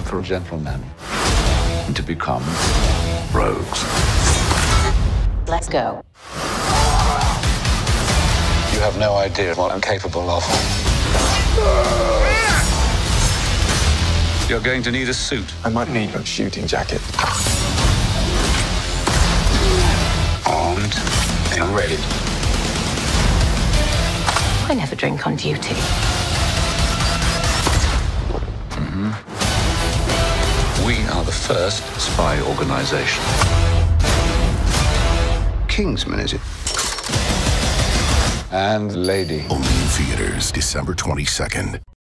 for a gentleman to become rogues. Let's go. You have no idea what I'm capable of. You're going to need a suit. I might need a shooting jacket. Armed and ready. I never drink on duty. We are the first spy organization. Kingsman, is it? And lady. Only in theaters, December 22nd.